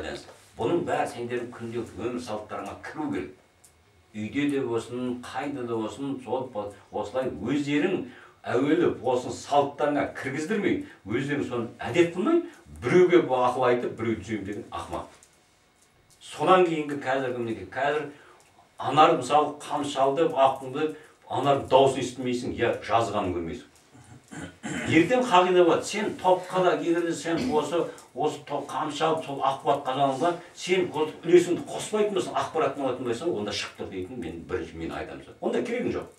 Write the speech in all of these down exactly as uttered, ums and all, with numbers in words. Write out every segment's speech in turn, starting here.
байланысты. Бұның бәрі сендердің күнделікті өмір салттарыңа кіру керек. Үйде де болсын, қайда да болсын, сол осылай өздерің әуелі болсын салттарыңа кіргіздірмей, өздерің соны әдет қылмай, біреуге ақыл айтып, біреу түзеймін деген ақымақ. Содан кейінгі қазіргі мінеке, қазір анар мысалы қамшы шалды, ақыңды, анар дауысын естімейсің, я жазғанын көрмейсің. Ертең қағида болады, сен топқа да егерде сен осы осы топ қамшы алып, сол ақпарат қазаныңда сен үлесіңді қоспайтын болсаң, ақпараттың алатын болсаң, онда шығып дейтін мен бірінші мен айтамын. Онда керегің жоқ.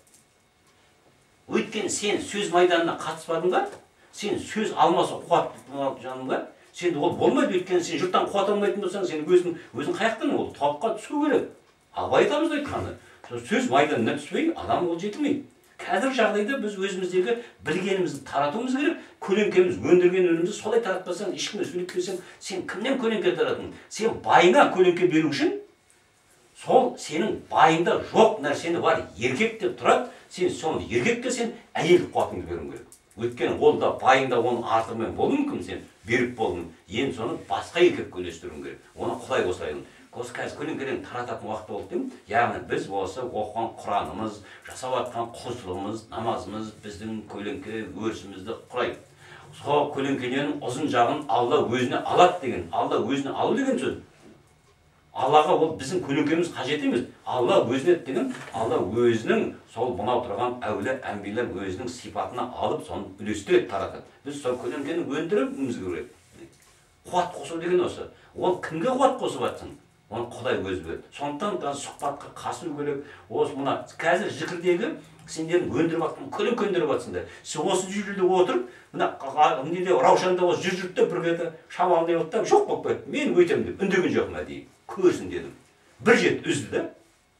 Өйткені сен сөз майданына қатыспадың ба, сен сөз алмаса қуат жаныңда, сен ол болмайды. Өйткені сен жұрттан қуат алмайтын болсаң, сен өзің өзің қаяқтан ол топқа түсу керек. Абай атамыз айтқаны. Сөз майданына түспей, адам ол жетілмейді. Қазір жағдайда біз өзіміздегі білгенімізді таратуымыз керек. Көлеңкеміз өндірген өнімізді солай таратпасаң, ешкімге сөйлетпесең, сен кімнен көлеңке таратың? Сен байыңа көлеңке беру үшін, сол сенің байыңда жоқ нәрсені бар, еркек деп тұрады. Сен соны еркекке сен әйел қуатыңды беруің керек. Өйткені ол да байыңда оның артығымен болуы мүмкін, сен беріп болдың. Енді соны басқа еркекке үлестіруің керек. Оны Құдай осылай. Осы қазір көлеңкеден тарататын уақыт болды деймін. Яғни біз осы оқыған Құранымыз, жасап жатқан құлшылығымыз, намазымыз біздің көлеңке өрісімізді құрайды. Сол көлеңкенің ұзын жағын Алла өзіне алады деген, Алла өзіне алу деген сөз. Аллаға ол біздің көлеңкеміз қажет емес. Алла өзіне деген, Алла өзінің сол мынау тұрған әулие әмбиелер өзінің сипатына алып, соны үлестіріп таратады. Біз сол көлеңкені өндіруіміз керек. Қуат қосу деген осы. Ол кімге қуат қосып жатсың? Оны Құдай өзі берді. Сондықтан да сұхбатқа қасу керек. Осы мына қазір зікірдегі сендердің өндіріп жатқан көлеңке өндіріп жатсыңдар. Сен осы жерде отырып, мына неде Раушанда осы жүр жүртте бір кеті шамал деп отта жоқ болып кетті. Мен өтемін деп үндеген жоқпын әдейі. Көрсін дедім. Bir жет үзді да.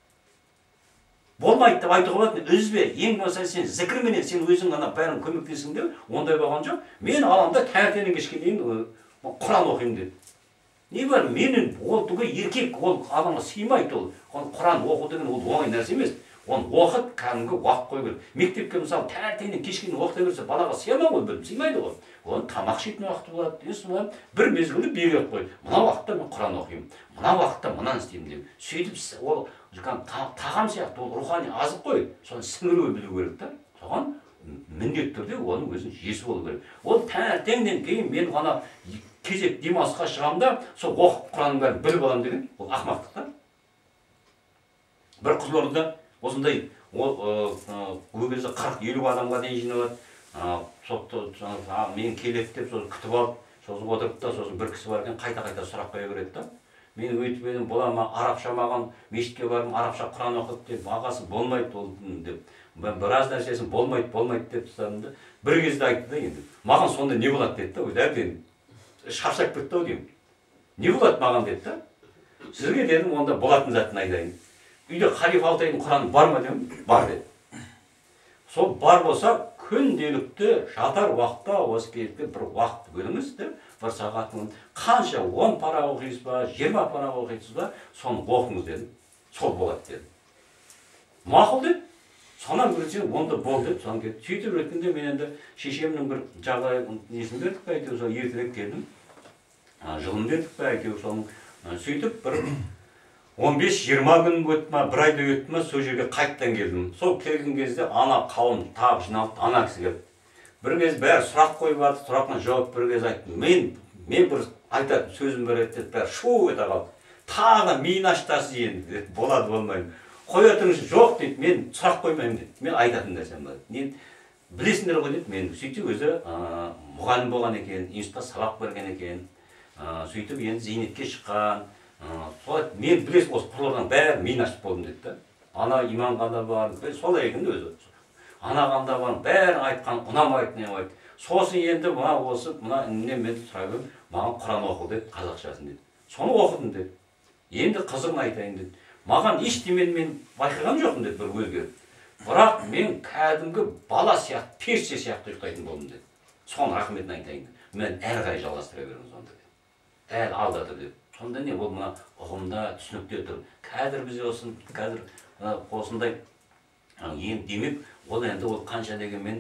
Болмайды деп айтуға болады. Үзбе. Ең болса сен зікірменен сен өзің ана бәрін көмектесің деп, ондай болған жоқ. Мен аламда таңертеңнен кешке дейін Құран оқимын деді. Не бар, менің ол түгі еркек, ол адамға сыймайды ол. Құран оқу деген ол оңай нәрсе емес. Оны оқыт, кәдімгі уақыт қою керек. Мектепке мысалы таңертеңнен кешке дейін оқыта берсе, балаға сыймайды ғой, біліп сыймайды ғой. Оны тамақ жейтін уақыты болады. Бір мезгілді белгілеп қой. Мына уақытта мен Құран оқимын. Мына уақытта мынаны істеймін деп. Сөйтіп ол тағам сияқты, ол рухани азық қой. Соны сіңіруге білу керек та. Соған міндетті түрде оның өзінің жесі болу керек. Ол таңертеңнен кейін мен ғана кезек демалысқа шығамда, сол оқып Құранның бәрін біліп аламын деген, ол ақымақтық та. Бір Қызылордада осындай ол кезде қырық елу адамға дейін жиналады. Мен келеді деп сосын күтіп алып, сосын отырып та, сосын бір кісі бар екен, қайта-қайта сұрақ қоя береді да. Мен өйтіп едім, бола ма, арабша маған мешітке барып, арабша Құран оқып деп, ағасы болмайды ол деп. Мен біраз нәрсесін болмайды, болмайды деп тұстадым да. Бір кезде айтты да енді. Маған сонда не болады деді да, әбден шаршап кетті-ау деймін. Не болады маған деді да. Сізге дедім, онда болатын затын айтайын. Үйде Халифа Алтайдың Құраны бар ма дедім, бар деді. Сол бар болса, күнделікті жатар уақытта осы кезекте бір уақыт бөліңіз деп, бір сағаттың қанша он пара оқисыз ба, жиырма пара оқисыз ба, соны оқыңыз дедім. Сол болады дедім. Мақұл деді. Сонан көрсең, онда бол деді, соны кетті. Сөйтіп өткенде мен енді шешемнің бір жағдай несін бердік пе, әйтеуір сол ертерек келдім. Жылын бердік пе, әйтеуір соның сөйтіп бір он бес жиырма күн өтті ма, бір айда өтті ма, сол жерге қайттан келдім. Сол келген кезде ана қауым тағы жиналып, ана кісі келді. Бір кез бәрі сұрақ қойып жатыр, сұрағына жауап бір кез айттым. Мен мен бір айтатын сөзім бар еді деп бәрі шу ете қалды. Тағы миын аштасы енді болады болмайды. Қоя тұрыңыз, жоқ дейді, мен сұрақ қоймаймын дейді. Мен айтатын нәрсем бар. Мен білесіңдер ғой дейді, мен сөйтіп өзі мұғалім болған екен, институтта сабақ берген екен. Сөйтіп енді зейнетке шыққан. Солай мен білесің, осы құрлардан бәрі миын ашып болдым дейді. Ана иманға да бар, солай екен өзі. Анаған да бар, бәрін айтқан, ұнамайды не айтты. Сосын енді мына осы, мына іннен мен сұрап едім, маған Құран оқы деді, қазақшасын деді. Соны оқыдым деді. Енді қызығын айтайын деді. Маған ештемені мен байқаған жоқпын деді бір өзгеріп. Бірақ мен кәдімгі бала сияқты, перше сияқты ұйықтайтын болдым деді. Соны рахметін айтайын деді. Мен әрі қарай жалғастыра беремін сонда деді. Әл алда тұр деді. Сонда не ол мына ұғымда, түсінікте тұр. Қазір біз осын, қазір осындай енді демек, ол енді ол қанша дегенмен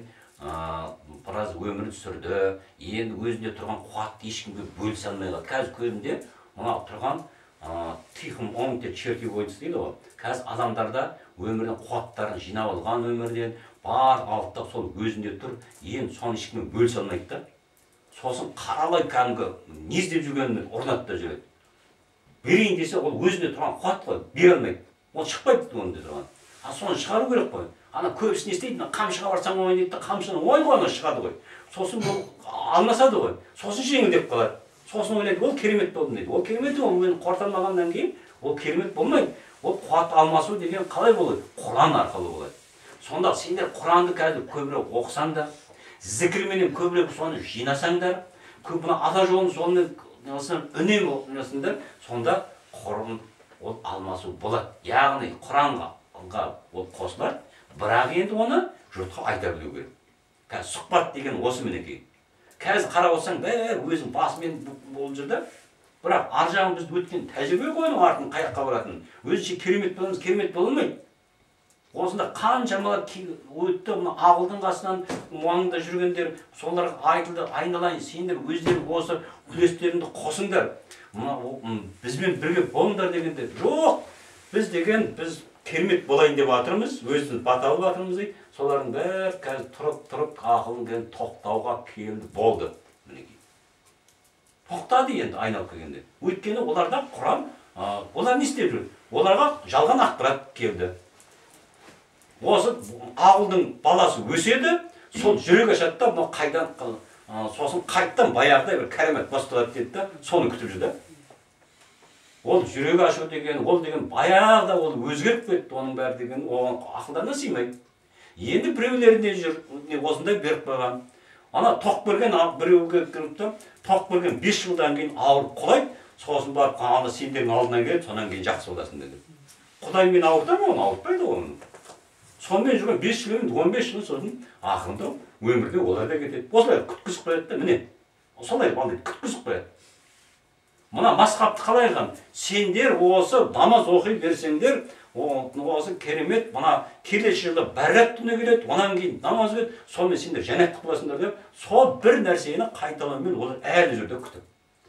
біраз өмірін сүрді. Енді өзінде тұрған қуатты ешкімге бөлісе алмай қалды. Қазір көзімде мына тұрған тихом омте чертиговец дейді ғой. Қазір адамдарда өмірдің қуаттарын жинап алған өмірден бар алып сол өзінде тұр, ең соны ешкіммен бөлісе алмайды да. Сосын қаралай кәдімгі не іздеп жүргенін орнатып та жүреді. Берейін десе ол өзінде тұрған қуат қой, бере алмайды. Ол шықпайды онда тұрған. А соны шығару керек қой. Ана көбісі не істейді, қамшыға барсаң ойын дейді, қамшыны ой ғой, ана шығады ғой. Сосын ол алмасады ғой. Сосын жеңілдеп қалады. Сосын ойлайды, ол керемет болды дейді. Ол керемет ол мен қорталмағаннан кейін ол керемет болмайды. Ол қуат алмасу деген қалай болады? Құран арқылы болады. Сонда сендер Құранды қазір көбірек оқысаңдар, зікірменен көбірек соны жинасаңдар, көп мына ата жолын сонымен үнемі оқысаңдар, сонда Құран ол алмасу болады. Яғни Құранға ол қосылады, бірақ енді оны жұртқа айта білу керек. Қазір сұхбат деген осы мінекей. Қазір қарап отырсаң, бәрі өзің басымен болып жүрді. Бірақ ар жағын біз өткен тәжірибе қойның артын қаяққа баратын. Өзінше керемет болыңыз, керемет болмайды. Осында қаншамалар өтті, мына Ағылдың қасынан маңында жүргендер, соларға айтылды, айналайын, сендер өздерің осы үлестеріңді қосыңдар. Бізбен бірге болыңдар дегенде, жоқ, біз деген, біз керемет болайын деп жатырмыз, өзіміз бата алып жатырмыз дейді. Солардың бәрі қазір тұрып-тұрып ақылын тоқтауға келді, болды. Тоқтады енді айналып келгенде. Өйткені оларда Құран, олар не істеп жүр? Оларға жалған ақпарат келді. Осы Ағылдың баласы өседі, сол жүрек ашады да, қайдан, сосын қайттан баяғыда бір кәремет басталады деді да, соны күтіп жүрді. Ол жүрек ашу деген, ол деген баяғыда ол өзгеріп кетті, оның бәрі деген, оған ақылдарына сыймайды. Енді біреулерінде жүр, осындай беріп қойған. Ана тоқ берген біреуге кіріпті, тоқ берген бес жылдан кейін ауырып құлайды, сосын барып, ана сендердің алдынан келіп, сонан кейін жақсы боласың деді. Құдай мен ауыртар ма, оны ауыртпайды оны. Сонымен жүрген бес жыл, он бес жыл сосын ақырында өмірде олар да кетеді. Осылай күткізіп қояды да, міне. Солай балды күткізіп қояды. Мына масхабты қалай қылған? Сендер осы намаз оқи берсеңдер, осы керемет, мына келесі жылда бәррат түні келеді, онан кейін намаз өтеді, сонымен сендер жәннатқа боласыңдар деп, сол бір нәрсені қайталаумен олар әлі жүрді күтіп.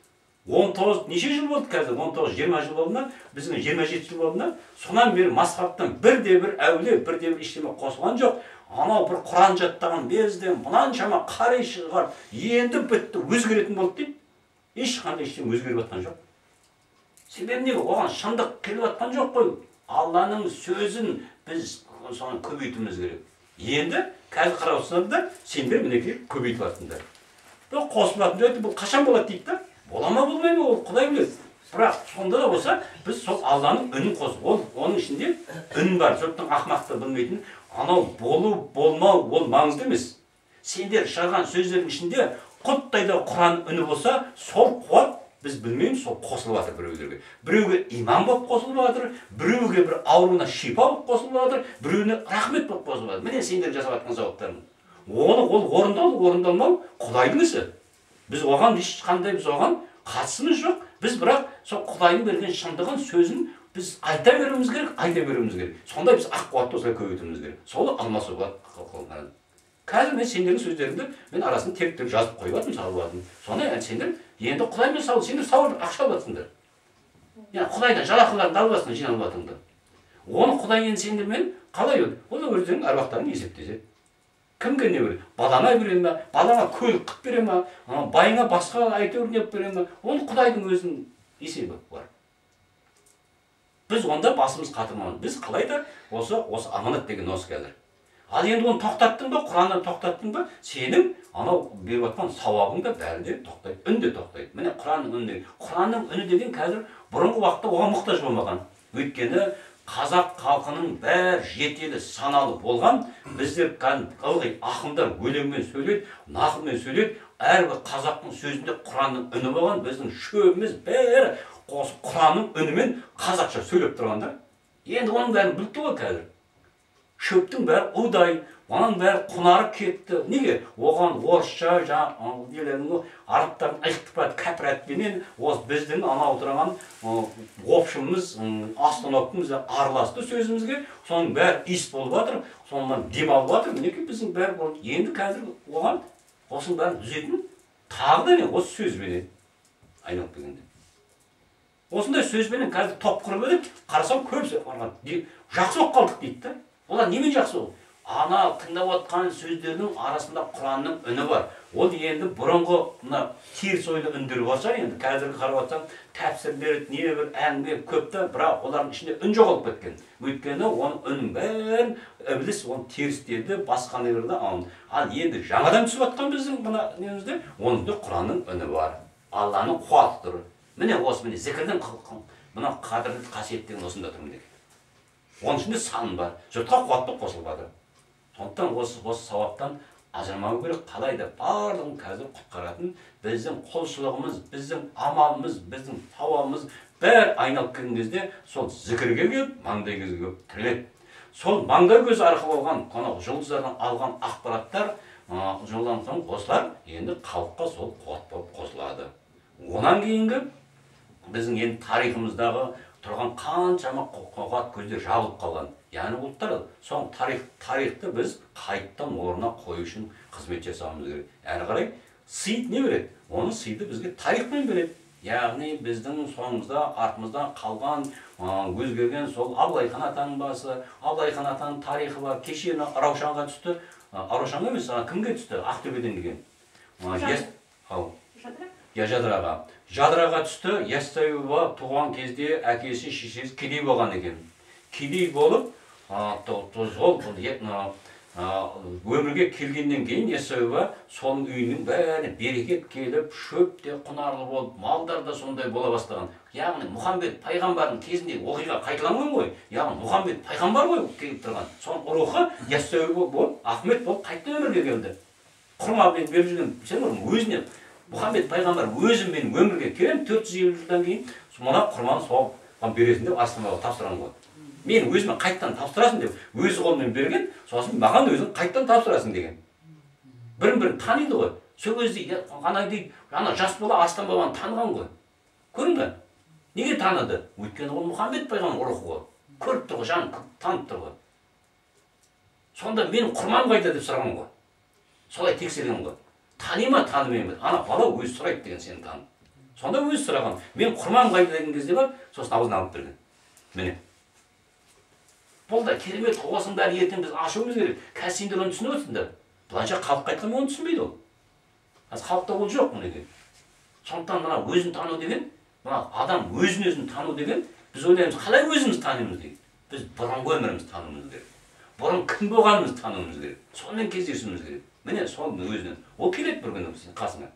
он тоғыз, неше жыл болды қазір? он тоғыз, жиырма жыл болды ма? Біздің жиырма жеті жыл болды ма? Сонан бері масхабтан бірде бір әуле, бірде бір ештеңе қосылған жоқ. Анау бір Құран жаттаған безден, мұнаншама қарай шығар, енді бітті, өзгеретін болды дейді. Ешқандай ештеңе өзгеріп жатқан жоқ. Себебі неге? Оған шындық келіп жатқан жоқ қой. Алланың сөзін біз соны көбейтуіміз керек. Енді қазір қарап отырсаңдар да, сендер мінекей көбейтіп жатсыңдар. Бұл қосылып жатыр, бұл қашан болады дейді да? Бола ма болмай ма, ол Құдай біледі. Бірақ сонда да болса, біз сол Алланың үнін қосып, ол оның ішінде үн бар, жұрттың ақымақты білмейтін, анау болу, болмау, ол маңызды емес. Сендер шығарған сөздердің ішінде құттай да Құран үні болса, сол қуат біз білмейміз, сол қосылып жатыр біреулерге. Біреуге иман болып қосылып жатыр, біреуге бір ауруына шипа болып қосылып жатыр, біреуіне рахмет болып қосылып жатыр. Міне сендер жасап жатқан сауаптарың. Оны ол орындау, орындалмау Құдайдың ісі. Біз оған ешқандай біз оған қатысымыз жоқ. Біз бірақ сол Құдайдың берген шындығын, сөзін біз айта беруіміз керек, айта беруіміз керек. Сонда біз ақ қуатты осылай көбейтуіміз керек. Солы алмасуға қылған. Қазір мен сендердің сөздеріңді мен арасын тек-тек жазып қойып жатырмын, салып жатырмын. Сонда сендер енді Құдаймен сау, сендер сауып ақша алып жатсыңдар. Yani Құдайдан жалақыларын алып жатсыңдар, жиналып жатыңдар. Оны Құдай енді сендермен қалай өт? Ол өздерің аруақтарын есептесе. Кімге не береді? Балаңа бере ме? Балаңа көлік қып бере ме? Байыңа басқа әйтеуір не бере ме? Оны Құдайдың өзінің есебі бар. Біз онда басымыз қатырмаймыз. Біз қалайда осы осы аманат деген осы қазір. Ал енді оны тоқтаттың ба, Құраннан тоқтаттың ба, сенің анау беріп жатқан сауабың да бәрі де тоқтайды, үн де тоқтайды. Міне Құранның үні. Құранның үні деген қазір бұрынғы уақытта оған мұқтаж болмаған. Өйткені қазақ халқының бәрі жетелі, саналы болған. Біздер ылғи ақындар өлеңмен сөйлейді, нақылмен сөйлейді. Әрбір қазақтың сөзінде Құранның үні болған. Біздің шөбіміз бәрі осы Құранның үнімен қазақша сөйлеп тұрғанда. Енді оның бәрін білді ғой қазір. Шөптің бәрі ұдай, оның бәрі құнарып кетті. Неге? Оған орысша, жаңағы арабтардың ықтипат кәпіратпенен осы біздің ана отырған опшымыз, остановкамыз араласты сөзімізге. Соның бәрі иіс болып жатыр, соңынан дем алып жатыр. Мінекей біздің бәрі болды. Енді қазір оған осының бәрін түзетін тағы да не? Осы сөзбенен айналып келгенде. осындай сөзбенен қазір топ құрып едік, қарасам көбісі жақсы болып қалдық дейді да. Олар немен жақсы ол? Ана тыңдап отқан сөздердің арасында Құранның үні бар. Ол енді бұрынғы мына теріс ойлы үндер болса, енді қазіргі қарап отсаң, тәпсірлер, не бір әңгіме көпті, бірақ олардың ішінде үн жоғалып кеткен. Өйткені оның үнін бәрін ібіліс оны терістеді, басқа нелерді алды. Ал енді жаңадан түсіп жатқан біздің мына немізде, онда Құранның үні бар. Алланың қуаты тұр. Міне осы міне зікірдің мына қадірлі қасиеттеген осында тұр міне. Оның ішінде сан бар. Жұртқа қуатты қосылбады. Сондықтан осы осы сауаптан ажырамау керек. Қалайда барлығын қазір құтқаратын біздің құлшылығымыз, біздің амалымыз, біздің сауабымыз бәрі айналып келген кезде сол зікірге келіп, маңдай көзге келіп тіреледі. Сол маңдай көз арқылы болған қонақ жұлдыздардан алған ақпараттар жолдан соң қосылар, енді халыққа сол қуат болып қосылады. Онан кейінгі біздің енді тарихымыздағы тұрған қаншама қуат көздер жабылып қалған. Яғни ұлттар, соң тарих, тарихты біз қайттан орнына қою үшін қызмет жасауымыз керек. Әрі қарай сый не береді? Оны сыйды бізге тарихпен береді. Яғни біздің соңымызда, артымызда қалған өзгерген сол Абылай хан атаның басы, Абылай хан атаның тарихы бар. Кеше Раушанға түсті. Раушанға емес, кімге түсті? Ақтөбеден келген. Жадыраға. Жадыраға түсті. Яссауиға туған кезде әкесі, шешесі кедей болған екен. Кедей болып, сол өмірге келгеннен кейін Яссауиға соның үйінің бәріне берекет келіп, шөп те құнарлы болып, малдар да сондай бола бастаған. Яғни Мұхаммед пайғамбардың кезінде оқиға қайталанған ғой. Яғни Мұхаммед пайғамбар ғой келіп тұрған. Соның рухы Яссауи болып, Ахмет болып қайтты өмірге келді. Құрма беріп жүрген, сен өзіне Мұхаммед пайғамбар өзім мен өмірге келем, төрт жүз елу жылдан кейін мына құрманы соған бересің деп Астанаға тапсырған ғой. Мен өзіме қайттан тапсырасың деп, өзі қолмен берген, сосын маған өзің қайттан тапсырасың деген. Бірін-бірін таниды ғой. Сол кезде ғана дейді, ана жас бала Астан бабаны таныған ғой. Көрдің бе? Неге таныды? Өйткені ол Мұхаммед пайғамбар рухы ғой. Көріп тұр ғой, жанын танып тұр ғой. Сонда менің құрмам қайда деп сұраған ғой. Солай тексерген ғой. Тани ма, танымай ма? Ана бала өзі сұрайды деген сені танып. Сонда өзі сұраған. Мен құрмам қайда деген кезде бар, сосын аузына алып берген. Міне. Бұл да керемет, осының бәрі ертең біз ашуымыз керек. Қазір сендер оны түсініп отырсыңдар. Бұлайша халық айтқан оны түсінбейді ол. Қазір халықта ол жоқ мінекей. Сондықтан мына өзін тану деген, мына адам өзін өзін тану деген, біз ойлаймыз, қалай өзіміз танимыз дейді. Біз бұрынғы өмірімізді тануымыз керек. Бұрын кім болғанымызды тануымыз керек. Сонымен кездесуіміз керек. Міне соның өзінен. Ол келеді бір күні сен қасыңа.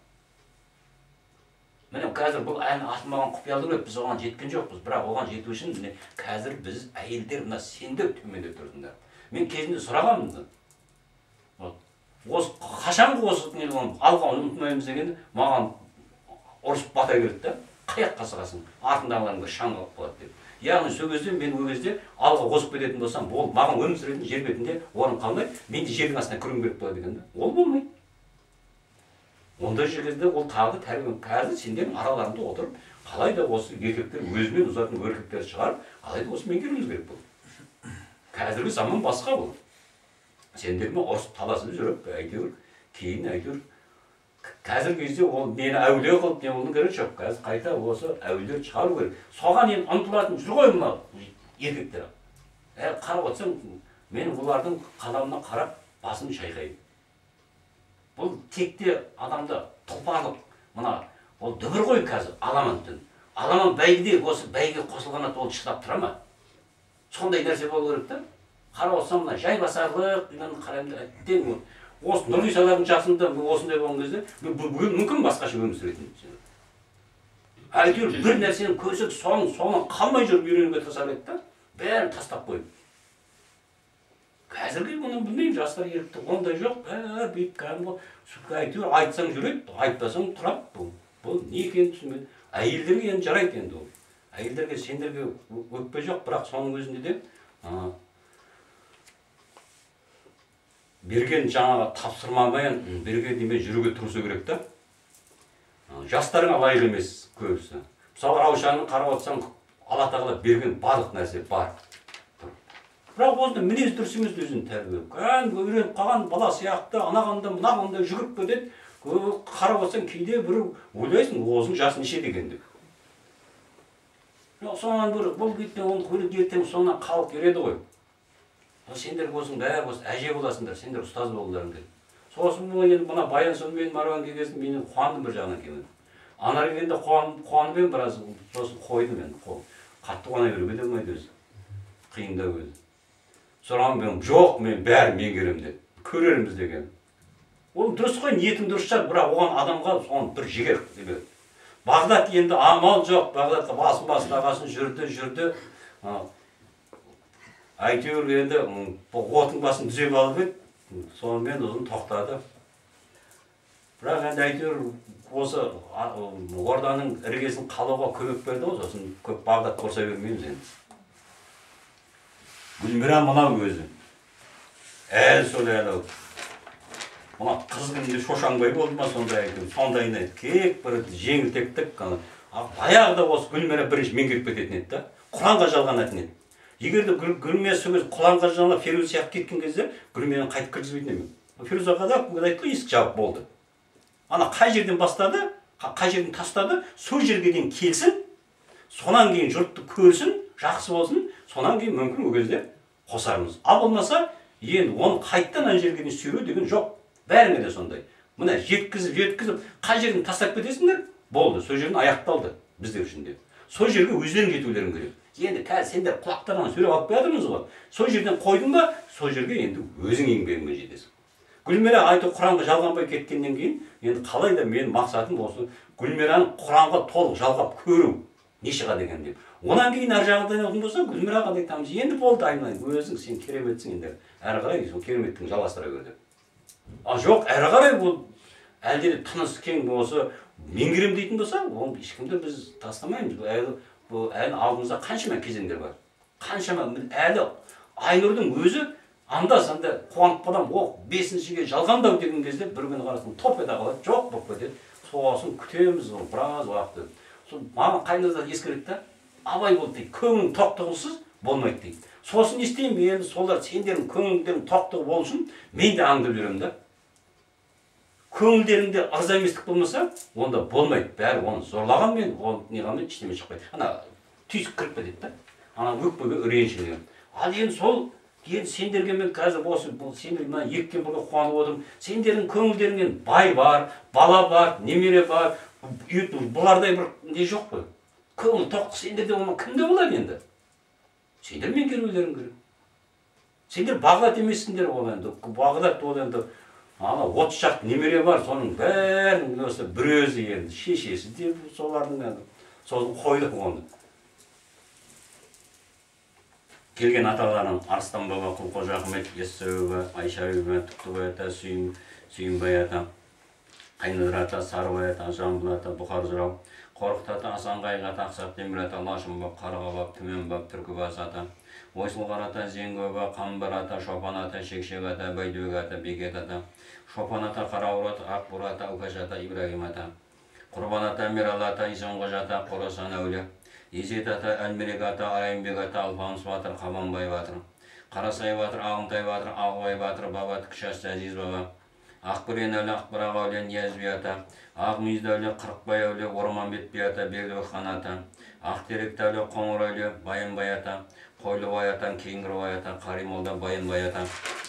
Міне қазір бұл әлі ашылмаған құпиялық көп, біз оған жеткен жоқпыз, бірақ оған жету үшін міне қазір біз әйелдер мына сендер төменде тұрсыңдар. Мен кезінде сұрағанмын. Осы қашанғы осы алға ұмытмаймыз дегенде маған ұрысып бата берді да, қаяққа сығасың, артындағыларың бір шаң қалып қалады деп. Яғни сол кезде мен ол кезде алға озып кететін болсам, ол маған өмір сүретін жер бетінде орын қалмай, мен де жердің астына кіруім керек болады екен да. Ол болмайды. Ондай жерде ол тағы тәрбие. Қазір сендердің араларында отырып, қалайда осы еркектер өзімен ұзатын еркектерді шығарып, қалайда осы меңгеруіміз керек болды. Қазіргі заман басқа болды. Сендермен ұрысып таласып жүріп, әйтеуір кейін әйтеуір қазіргі кезде ол мені әулие қылып не болуы керек жоқ. Қазір қайта осы әулиелер шығару керек. Соған енді ұмтылатын жүр ғой мына еркектер. Ә қарап отырсаң, мен олардың қадамына қарап басын шайқаймын. Бұл текте адамды тұлпарлық, мына ол дүбір ғой қазір, аламан түн. Аламан бәйгеде осы бәйге қосылғанат ол шыдап тұра ма? Сондай нәрсе болу керек та. Қарап отырсам, мына жайбасарлық, қараймын, әттең осы Нұрғисалардың жасында осындай болған кезде, мүмкін басқаша өмір сүретін. Әйтеуір бір нәрсені көрсек, соның қалмай жүріп үйренуге тырысар еді да, бәрін тастап қойып. Қазіргі мұны білмеймін, жастар ерікті, ондай жоқ, бәрі бейіп кәдімгі, әйтеуір айтсаң жүреді, айтпасаң тұрады. Бұл не екенін түсінбейді. Әйелдерге енді жарайды енді ол. Әйелдерге, сендерге өкпе жоқ, бірақ соның өзінде де берген жаңағы тапсырмамен берген деме жүруге тұрысы керек та. Жастарыңа лайық емес көбісі. Мысалы Раушанның қарап отырсаң, Алла тағала берген барлық нәрсе бар. Бірақ осында мінез дұрыс емес өзін тәрбиелеп. Кәдімгі үйреніп қалған бала сияқты анағанда мынағанда жүгіріп кетеді. Қарап отырсаң кейде бір ойлайсың, осының жасы неше деген деп. Соңынан бір бұл кетпен оны көлік ертең соңынан халық келеді ғой. Сендер болсын, бәрі болсын, әже боласыңдар, сендер ұстаз болуларың керек. Сосын бұл енді мына баян соң мен Марван келгесін менен қуандым бір жағынан келмеді. Ана келгенде қуанып едім біраз, сосын қойдым енді. Қатты қуана беруге де болмайды өзі. Қиындау өзі. Соған мен жоқ, мен бәрін меңгеремін деп. Көрерміз деген. Ол дұрыс қой, ниетің дұрыс шығар, бірақ оған адамға соған бір жігер деп. Бағдат енді амал жоқ, Бағдатқа басын бастағасын жүрді, жүрді. Әйтеуір енді отың басын түзеп алып еді, сонымен ұзын тоқтады. Бірақ енді әйтеуір осы орданың іргесін қалауға көмек берді ғой, сосын көп Бағдат қорса бермейміз енді. Гүлмира мынау өзі. Әл сол әлі. Мына қыз күнде Шошаңбай болды ма сондай әйтеуір. Сондайына кек бір жеңілтектік. Баяғыда осы Гүлмира бірінші меңгеріп кететін еді да. Құранға жалғанатын еді. Егер де Гүлмира сөз құранға жалғанып Феруза сияқты кеткен кезде Гүлмираны қайтып кіргізбейтін еді. Ферузаға да айтты ғой, есік жабық болды. Ана қай жерден бастады, қай жерден тастады, сол жерге дейін келсін, сонан кейін жұртты көрсін, жақсы болсын, сонан кейін мүмкін ол кезде қосармыз. Ал болмаса, енді оны қайттан ана жерге дейін сүйреу деген жоқ. Бәріңе де сондай. Мына жеткізіп, жеткізіп, қай жерден тастап кетесіңдер, болды, сол жерден аяқталды біздер үшін де. Сол жерге өздерің жетулерің керек. Енді қазір сендер құлақтарынан сөйлеп алып қоядыңыз ғой. Сол жерден қойдың ба, сол жерге енді өзің еңбегіңмен жетесің. Гүлмира айту Құранға жалғанбай кеткеннен кейін, енді қалай да менің мақсатым осы Гүлмираны Құранға толық жалғап көру, нешеға деген деп. Онан кейін ар жағынан оқитын болса, Гүлмира қандай тамыз, енді болды айналайын, өзің сен кереметсің енді. Әрі қарай сол кереметтің жалғастыра көр деп. А жоқ, әрі қарай бұл әлде де тыныс кең болса, меңгерем дейтін болса, оны ешкімді біз тастамаймыз. Бұл әлі алдымызда қаншама кезеңдер бар. Қаншама әлі Айнұрдың өзі анда-санда қуанып қалам, о, бесіншіге жалғандау деген кезде бір күні қарасың топ ете қалады, жоқ болып кетеді. Сосын күтеміз біраз уақытты. Сол маған қайназда ескереді да, абай бол дейді, көңілің тоқтығысыз болмайды дейді. Сосын не істеймін, енді солар сендердің көңілдерің тоқтығы болсын, мен де аңдып жүремін да. Көңілдеріңде ырза еместік болмаса, онда болмайды. Бәрі оны зорлаған мен, ол неғанмен іштеме шықпайды. Ана түйсік кіріп кетеді да. Ана өкпеге үрейіншілеген. Ал енді сол, енді сендерге мен қазір осы, сендер мына еккен бірге қуанып отырмын. Сендердің көңілдеріңнен бай бар, бала бар, немере бар, бұлардай бір не жоқ қой. Көңіл тоқ сендерде болма, кімде болады енді? Сендер меңгерулерің керек. Сендер Бағдат емессіңдер ол енді. Бағдат ол енді ана отыз шақты немере бар, соның бәрін осы бір өзі енді шешесі де солардың енді. Сосын қойды оны. Келген аталарым Арыстан баба, Құлқожа Ахмет, Яссауи, Айшауи, Түктібай ата, Сүйінбай ата, Қайнадыр ата, Сарыбай ата, Жамбыл ата, Бұқар жырау, Қорқыт ата, Асанғайық ата, Ақсақ Темір ата, Лашын бап, Қарға бап, Түмен бап, Түркібас ата, Ойсылғар ата, Зеңгі бап, Қамбар ата, Шопан ата, Шекшек ата, Байдөк ата, Бекет ата, Шопан ата, Қарауыр ата, Ақбұр ата, Алкаш ата, Ибрагим ата, Құрбан ата, Мерал ата, Исонғожа ата, Қорасан әуле, Есет ата, Әлмерек ата, Айымбек ата, Алпамыс батыр, Қабанбай батыр, Қарасай батыр, Ағынтай батыр, Ағыбай батыр, баба Тікшас Әзиз баба, Ақбірен әуле, Ақбырақ әуле, Ниязби ата, Ақмүйізді әуле, Қырықбай әуле, Орманбет би ата, Бердібек хан ата, Ақтерек әуле, Қоңыр әуле, Баянбай ата, Қойлыбай ата, Кеңгірбай ата, Қаримолда, Баянбай ата,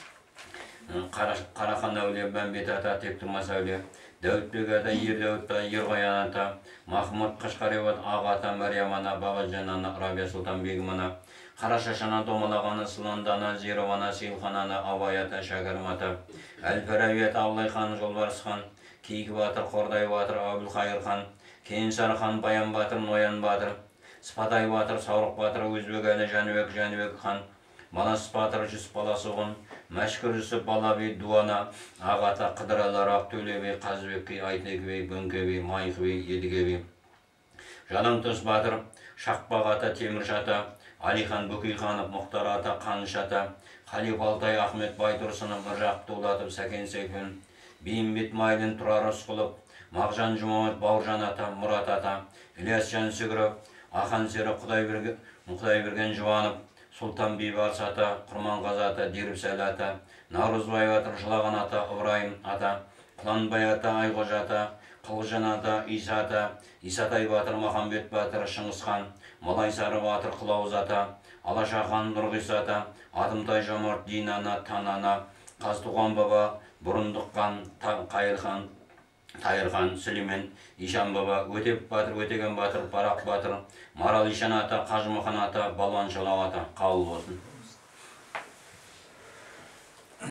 Қарахан әуле, Мәмбет ата, Тектұрмас әуле, Дәуітбек ата, Ердәуіт ата, Ерғаян ата, Махмұд Қашқарев ата, Аға ата, Мәриям ана, Бабаджан ана, Рабия Сұлтан бегім ана, Қарашашана, Домалағаны, Сыландана, Зерована, Сейлхан ана, Абай ата, Шәкәрім ата, Әл-Фараби ата, Абылай хан, Жолбарыс хан, Кейкі батыр, Қордай батыр, Әбілқайыр хан, Кенесары хан, Баян батыр, Ноян батыр, Спатай батыр, Саурық батыр, Өзбек әлі, Жәнібек, Жәнібек хан, Манас батыр, Жүсіп баласығын, Мәшкір Жүсіп балаби, Дуана, Ағата, Қыдыралар, Ақтөлебей, Қазыбекбей, Айтекбей, Бөңкебей, Майқыбей, Едігебей, Жалаңтөс батыр, Шақпақ ата, Темірш ата, Алихан Бөкейханов, Мұхтар ата, Қаныш ата, Халиф Алтай, Ахмет Байтұрсынов, Міржақ Дулатов, Сәкен Сейфін, Бейімбет Майлин, Тұрар Рысқұлов, Мағжан Жұмамет, Бауыржан ата, Мұрат ата, Ілияс Жансүгіров, Ахан Сері, Құдайберген Жуанов, Сұлтан Бейбарс ата, Құрманғазы ата, Дербісәлі ата, Наурызбай ата, Жылаған ата, Ыбырайым ата, Құланбай ата, Айғожа ата, Қылжан ата, Иса ата, Исатай батыр, Махамбет батыр, Шыңғысхан, Малайсары батыр Қылауыз ата, Алашахан Нұрғис ата, Адымтай Жомарт Динана Танана, Қазтуған баба, Бұрындық хан, Қайырхан, Тайырхан, Сүлеймен, Ишан баба, Өтеп батыр, Өтеген батыр, Барақ батыр, Марал Ишан ата, Қажымұқан ата, Балуан Шолақ ата, қабыл болсын.